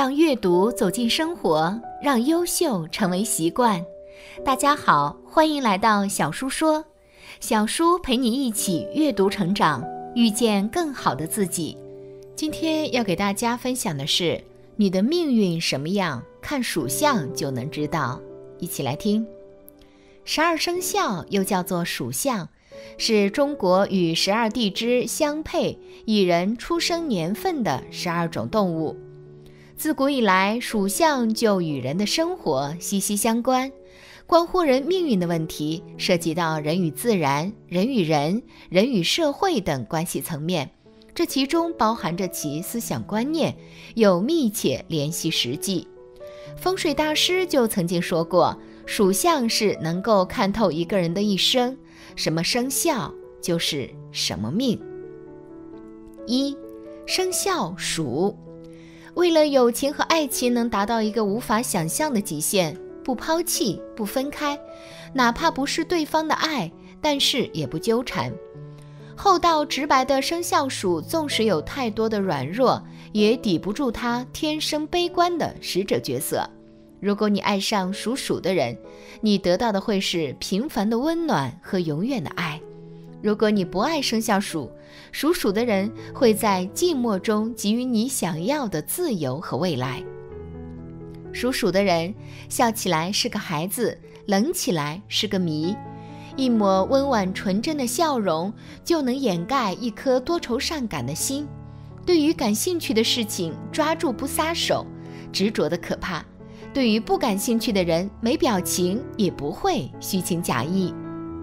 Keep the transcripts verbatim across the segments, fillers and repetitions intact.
让阅读走进生活，让优秀成为习惯。大家好，欢迎来到小叔说，小叔陪你一起阅读成长，遇见更好的自己。今天要给大家分享的是，你的命运什么样，看属相就能知道。一起来听。十二生肖又叫做属相，是中国与十二地支相配一人出生年份的十二种动物。自古以来，属相就与人的生活息息相关，关乎人命运的问题涉及到人与自然、人与人、人与社会等关系层面，这其中包含着其思想观念，有密切联系实际。风水大师就曾经说过，属相是能够看透一个人的一生，什么生肖就是什么命。一、生肖属。为了友情和爱情能达到一个无法想象的极限，不抛弃，不分开，哪怕不是对方的爱，但是也不纠缠。厚道直白的生肖属，纵使有太多的软弱，也抵不住他天生悲观的使者角色。如果你爱上属鼠的人，你得到的会是平凡的温暖和永远的爱。如果你不爱生肖属，属鼠的人会在寂寞中给予你想要的自由和未来。属鼠的人笑起来是个孩子，冷起来是个谜，一抹温婉纯真的笑容就能掩盖一颗多愁善感的心。对于感兴趣的事情抓住不撒手，执着的可怕。对于不感兴趣的人，没表情也不会虚情假意。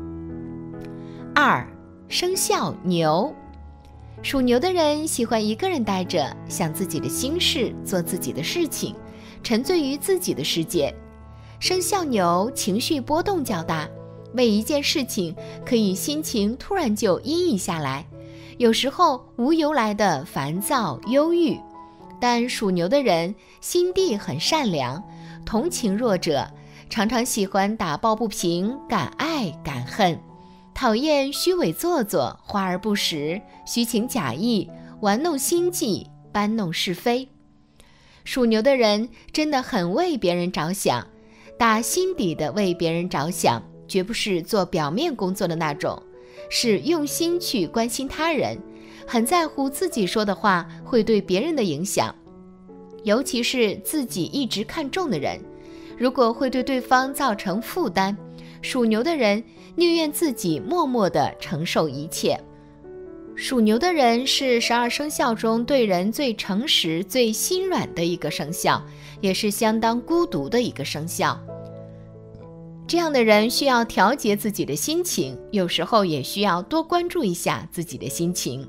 二、生肖牛。属牛的人喜欢一个人待着，想自己的心事，做自己的事情，沉醉于自己的世界。生肖牛情绪波动较大，为一件事情可以心情突然就阴翳下来，有时候无由来的烦躁忧郁。但属牛的人心地很善良，同情弱者，常常喜欢打抱不平，敢爱敢恨，讨厌虚伪做作，华而不实，虚情假意，玩弄心计，搬弄是非。属牛的人真的很为别人着想，打心底的为别人着想，绝不是做表面工作的那种，是用心去关心他人，很在乎自己说的话会对别人的影响，尤其是自己一直看重的人，如果会对对方造成负担，属牛的人宁愿自己默默地承受一切。属牛的人是十二生肖中对人最诚实、最心软的一个生肖，也是相当孤独的一个生肖。这样的人需要调节自己的心情，有时候也需要多关注一下自己的心情。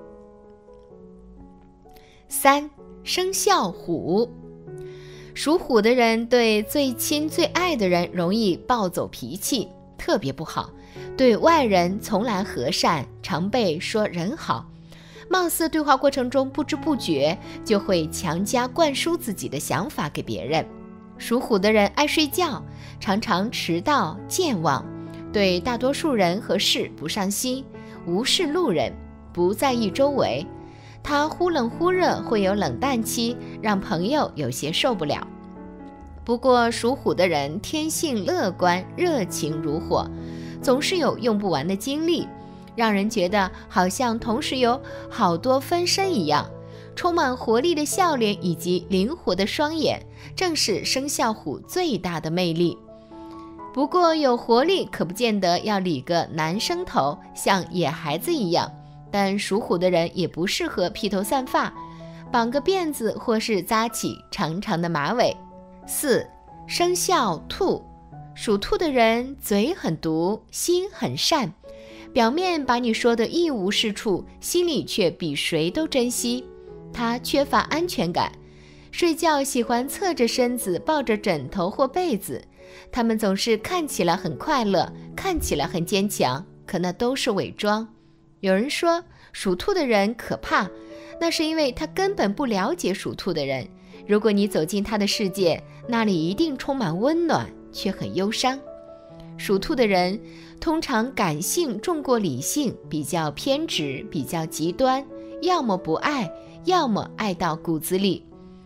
三、生肖虎。属虎的人对最亲最爱的人容易暴走脾气，特别不好，对外人从来和善，常被说人好，貌似对话过程中不知不觉就会强加灌输自己的想法给别人。属虎的人爱睡觉，常常迟到健忘，对大多数人和事不上心，无视路人，不在意周围。他忽冷忽热，会有冷淡期，让朋友有些受不了。不过属虎的人天性乐观，热情如火，总是有用不完的精力，让人觉得好像同时有好多分身一样。充满活力的笑脸以及灵活的双眼，正是生肖虎最大的魅力。不过有活力可不见得要理个男生头，像野孩子一样，但属虎的人也不适合披头散发，绑个辫子或是扎起长长的马尾。四、生肖兔。属兔的人嘴很毒，心很善，表面把你说的一无是处，心里却比谁都珍惜。他缺乏安全感，睡觉喜欢侧着身子，抱着枕头或被子。他们总是看起来很快乐，看起来很坚强，可那都是伪装。有人说属兔的人可怕，那是因为他根本不了解属兔的人。如果你走进他的世界，那里一定充满温暖，却很忧伤。属兔的人通常感性重过理性，比较偏执，比较极端，要么不爱，要么爱到骨子里。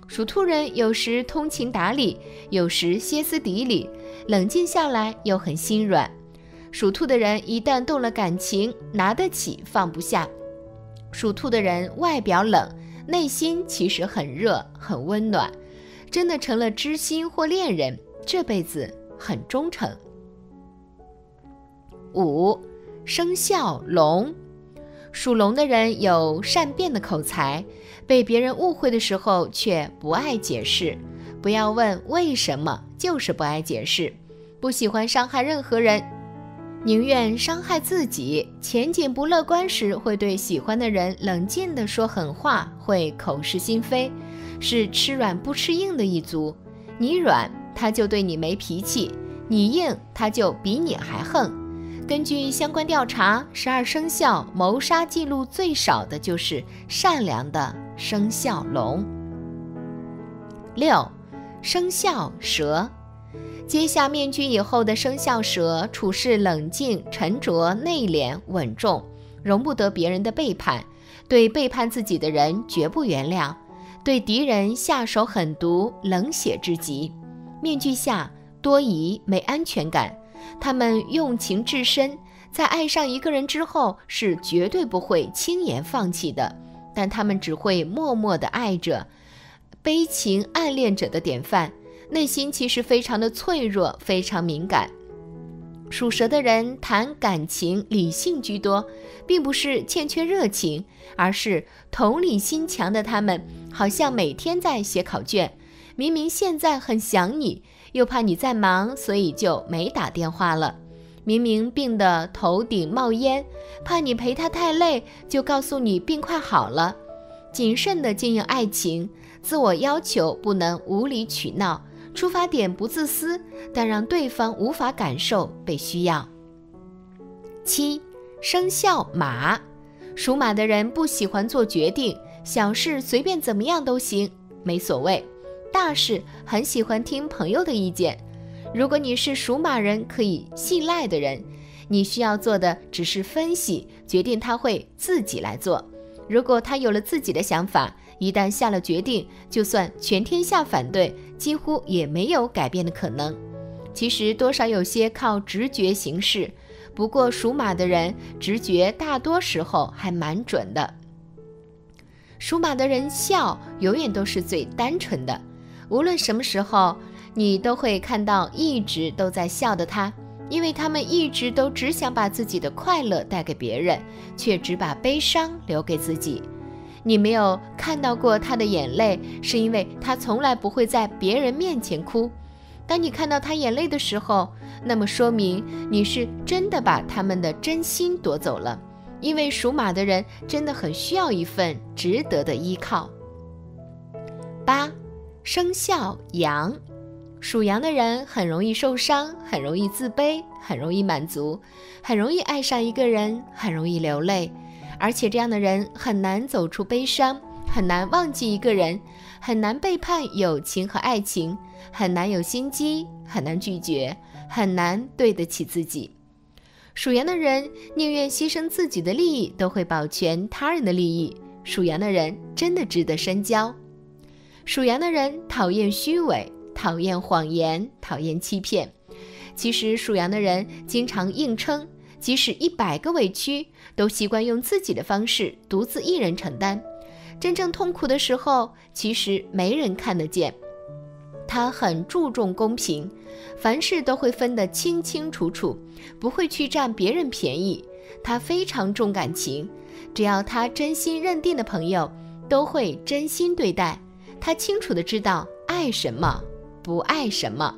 属兔人有时通情达理，有时歇斯底里，冷静下来又很心软。属兔的人一旦动了感情，拿得起放不下。属兔的人外表冷，内心其实很热很温暖，真的成了知心或恋人，这辈子很忠诚。五、生肖龙。属龙的人有善变的口才，被别人误会的时候却不爱解释，不要问为什么，就是不爱解释，不喜欢伤害任何人，宁愿伤害自己。前景不乐观时，会对喜欢的人冷静地说狠话，会口是心非，是吃软不吃硬的一族。你软，他就对你没脾气；你硬，他就比你还横。根据相关调查，十二生肖谋杀记录最少的就是善良的生肖龙。六、生肖蛇。揭下面具以后的生肖蛇，处事冷静、沉着、内敛、稳重，容不得别人的背叛，对背叛自己的人绝不原谅，对敌人下手狠毒，冷血至极。面具下多疑，没安全感。他们用情至深，在爱上一个人之后是绝对不会轻言放弃的，但他们只会默默地爱着，悲情暗恋者的典范，内心其实非常的脆弱，非常敏感。属蛇的人谈感情理性居多，并不是欠缺热情，而是同理心强的他们好像每天在写考卷，明明现在很想你，又怕你在忙，所以就没打电话了。明明病得头顶冒烟，怕你陪他太累，就告诉你病快好了。谨慎地经营爱情，自我要求不能无理取闹，出发点不自私，但让对方无法感受被需要。七、生肖马。属马的人不喜欢做决定，小事随便怎么样都行，没所谓。大事很喜欢听朋友的意见。如果你是属马人可以信赖的人，你需要做的只是分析，决定他会自己来做。如果他有了自己的想法，一旦下了决定，就算全天下反对，几乎也没有改变的可能。其实多少有些靠直觉行事，不过属马的人直觉大多时候还蛮准的。属马的人笑永远都是最单纯的，无论什么时候，你都会看到一直都在笑的他，因为他们一直都只想把自己的快乐带给别人，却只把悲伤留给自己。你没有看到过他的眼泪，是因为他从来不会在别人面前哭。当你看到他眼泪的时候，那么说明你是真的把他们的真心夺走了，因为属马的人真的很需要一份值得的依靠。八、生肖羊。属羊的人很容易受伤，很容易自卑，很容易满足，很容易爱上一个人，很容易流泪，而且这样的人很难走出悲伤，很难忘记一个人，很难背叛友情和爱情，很难有心机，很难拒绝，很难对得起自己。属羊的人宁愿牺牲自己的利益，都会保全他人的利益。属羊的人真的值得深交。属羊的人讨厌虚伪，讨厌谎言，讨厌欺骗。其实属羊的人经常硬撑，即使一百个委屈，都习惯用自己的方式独自一人承担。真正痛苦的时候，其实没人看得见。他很注重公平，凡事都会分得清清楚楚，不会去占别人便宜。他非常重感情，只要他真心认定的朋友，都会真心对待。他清楚地知道爱什么，不爱什么。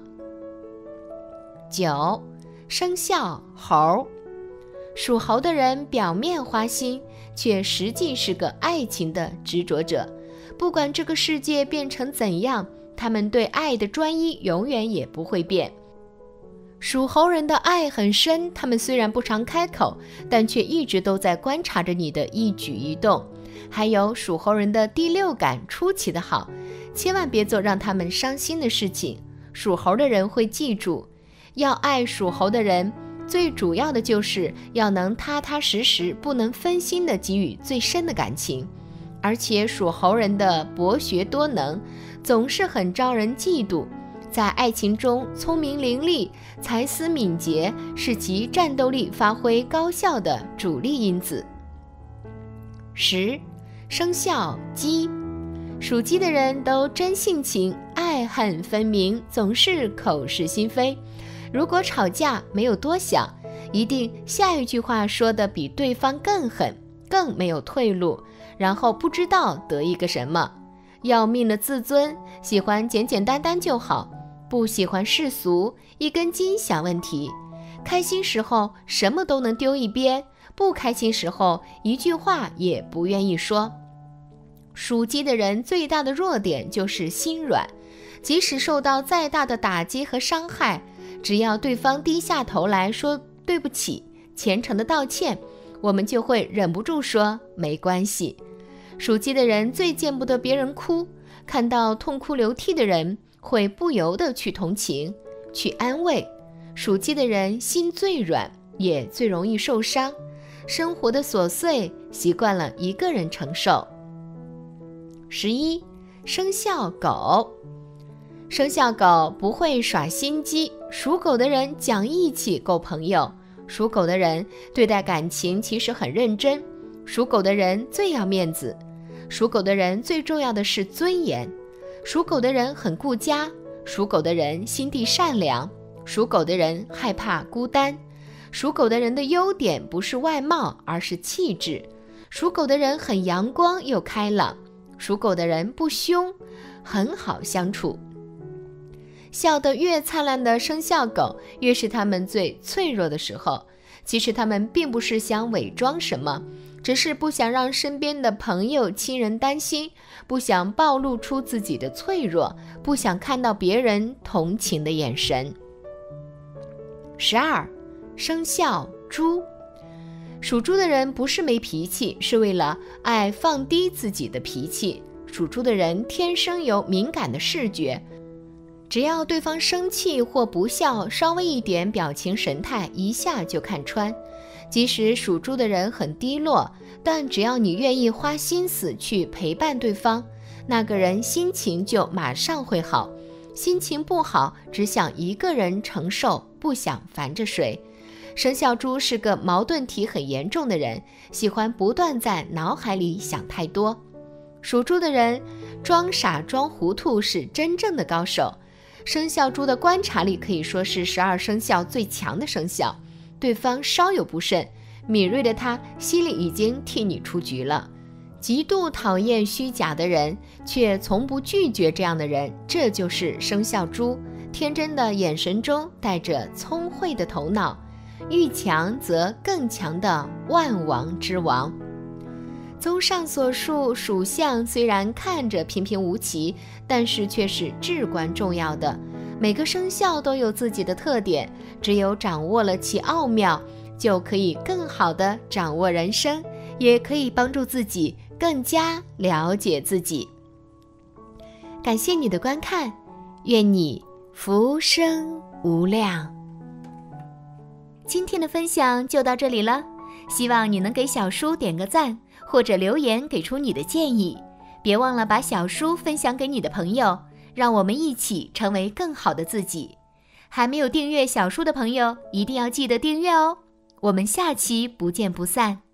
九、生肖猴。属猴的人表面花心，却实际是个爱情的执着者。不管这个世界变成怎样，他们对爱的专一永远也不会变。属猴人的爱很深，他们虽然不常开口，但却一直都在观察着你的一举一动。还有属猴人的第六感出奇的好，千万别做让他们伤心的事情。属猴的人会记住，要爱属猴的人，最主要的就是要能踏踏实实，不能分心地给予最深的感情。而且属猴人的博学多能， 总是很招人嫉妒。在爱情中，聪明伶俐、才思敏捷是其战斗力发挥高效的主力因子。十、生肖鸡。属鸡的人都真性情，爱恨分明，总是口是心非。如果吵架没有多想，一定下一句话说的比对方更狠，更没有退路，然后不知道得一个什么。要命的自尊，喜欢简简单单就好，不喜欢世俗，一根筋想问题。开心时候什么都能丢一边，不开心时候一句话也不愿意说。属鸡的人最大的弱点就是心软，即使受到再大的打击和伤害，只要对方低下头来说对不起，虔诚的道歉，我们就会忍不住说没关系。属鸡的人最见不得别人哭，看到痛哭流涕的人会不由得去同情，去安慰。属鸡的人心最软，也最容易受伤，生活的琐碎习惯了一个人承受。十一、生肖狗。生肖狗不会耍心机，属狗的人讲义气够朋友，属狗的人对待感情其实很认真，属狗的人最要面子，属狗的人最重要的是尊严，属狗的人很顾家，属狗的人心地善良，属狗的人害怕孤单，属狗的人的优点不是外貌，而是气质，属狗的人很阳光又开朗，属狗的人不凶，很好相处。笑得越灿烂的生肖狗，越是他们最脆弱的时候。其实他们并不是想伪装什么，只是不想让身边的朋友亲人担心，不想暴露出自己的脆弱，不想看到别人同情的眼神。十二、生肖猪。属猪的人不是没脾气，是为了爱放低自己的脾气。属猪的人天生有敏感的视觉，只要对方生气或不笑，稍微一点表情神态，一下就看穿。即使属猪的人很低落，但只要你愿意花心思去陪伴对方，那个人心情就马上会好。心情不好，只想一个人承受，不想烦着谁。生肖猪是个矛盾体很严重的人，喜欢不断在脑海里想太多。属猪的人装傻装糊涂是真正的高手。生肖猪的观察力可以说是十二生肖最强的生肖，对方稍有不慎，敏锐的他心里已经替你出局了。极度讨厌虚假的人，却从不拒绝这样的人，这就是生肖猪。天真的眼神中带着聪慧的头脑，遇强则更强的万王之王。综上所述，属相虽然看着平平无奇，但是却是至关重要的。每个生肖都有自己的特点，只有掌握了其奥妙，就可以更好地掌握人生，也可以帮助自己更加了解自己。感谢你的观看，愿你福生无量。今天的分享就到这里了，希望你能给小叔点个赞，或者留言给出你的建议。别忘了把小叔分享给你的朋友，让我们一起成为更好的自己。还没有订阅小叔的朋友，一定要记得订阅哦。我们下期不见不散。